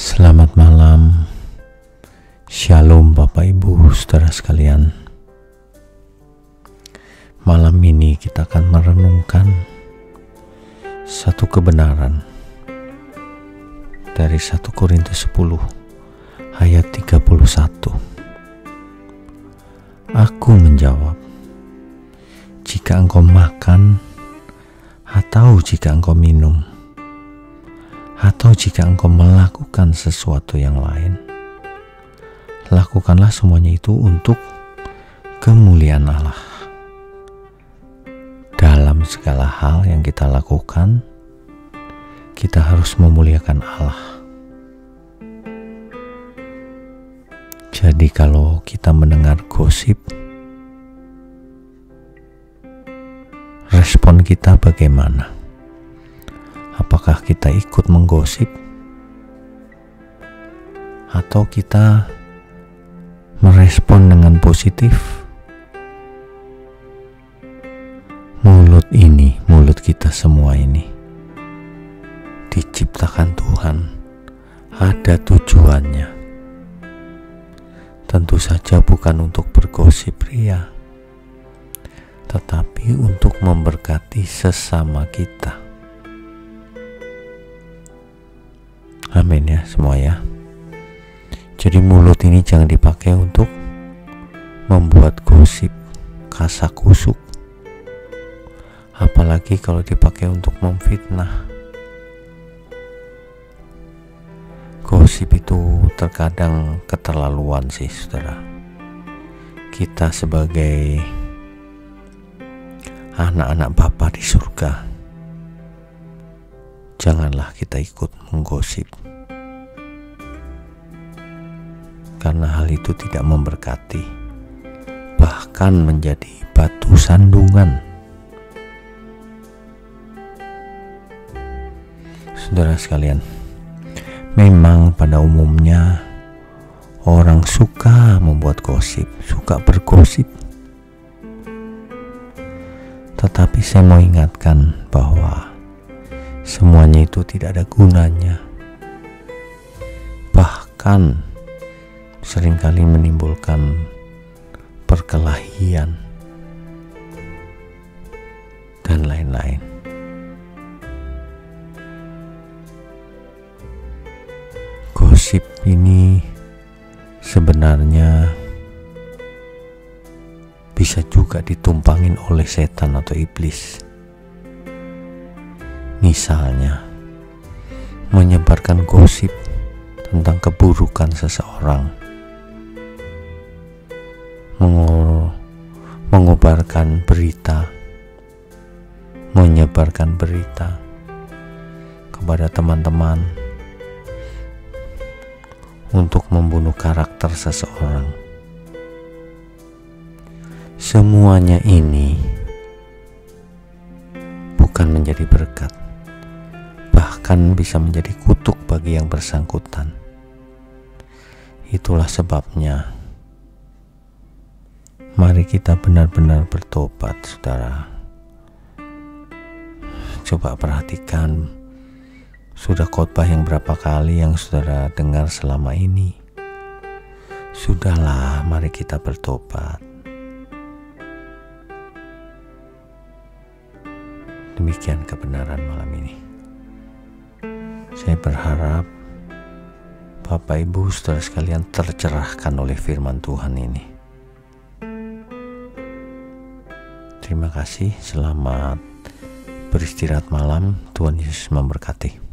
Selamat malam, Shalom Bapak Ibu saudara sekalian. Malam ini kita akan merenungkan satu kebenaran dari 1 Korintus 10 ayat 31. Aku menjawab, jika engkau makan atau jika engkau minum atau jika engkau melakukan sesuatu yang lain, lakukanlah semuanya itu untuk kemuliaan Allah. Dalam segala hal yang kita lakukan, kita harus memuliakan Allah. Jadi kalau kita mendengar gosip, respon kita bagaimana? Apakah kita ikut menggosip atau kita merespon dengan positif? Mulut kita semua ini diciptakan Tuhan, ada tujuannya. Tentu saja bukan untuk bergosip ria, tetapi untuk memberkati sesama kita. Amin ya semua ya. Jadi mulut ini jangan dipakai untuk membuat gosip, kasakusuk. Apalagi kalau dipakai untuk memfitnah. Gosip itu terkadang keterlaluan sih saudara. Kita sebagai anak-anak Bapa di surga, janganlah kita ikut menggosip, karena hal itu tidak memberkati, bahkan menjadi batu sandungan. Saudara sekalian, memang pada umumnya orang suka membuat gosip, suka bergosip. Tetapi saya mau ingatkan bahwa semuanya itu tidak ada gunanya, bahkan seringkali menimbulkan perkelahian dan lain-lain. Gosip ini sebenarnya bisa juga ditumpangin oleh setan atau iblis. Misalnya, menyebarkan gosip tentang keburukan seseorang, menyebarkan berita kepada teman-teman untuk membunuh karakter seseorang. Semuanya ini bukan menjadi berkat, bahkan bisa menjadi kutuk bagi yang bersangkutan. Itulah sebabnya mari kita benar-benar bertobat, saudara. Coba perhatikan, sudah khotbah yang berapa kali yang saudara dengar selama ini. Sudahlah, mari kita bertobat. Demikian kebenaran malam ini. Saya berharap Bapak Ibu saudara sekalian tercerahkan oleh firman Tuhan ini. Terima kasih, selamat beristirahat malam. Tuhan Yesus memberkati.